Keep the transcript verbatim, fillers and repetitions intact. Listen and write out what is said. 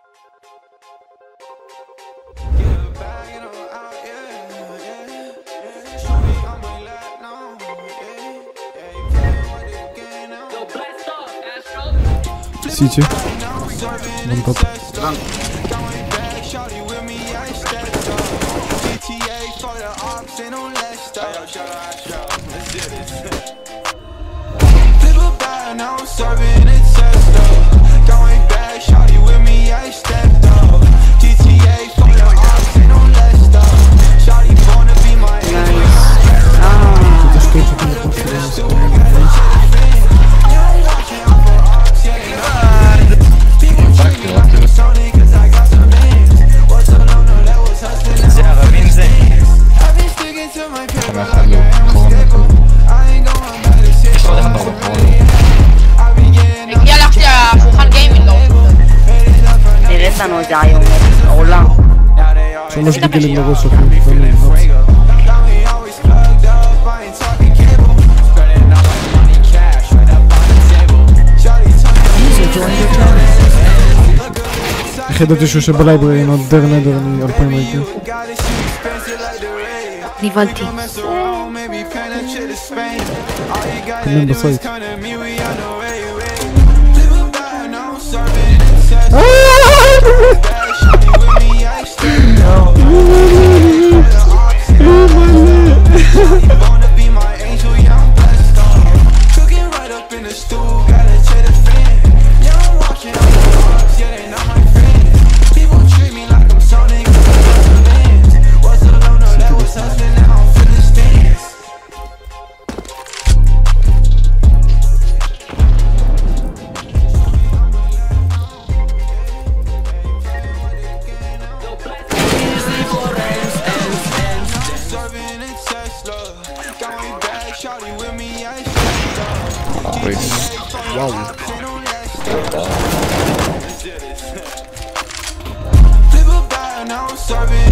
City. One top. No ya hay un hola. Son los que tienen negocio también. יחידות אישו שבלייברי נודר נדר אני אלפיים הייתי נבלתי כמם בסייט Wow. Flip a bag, now I'm serving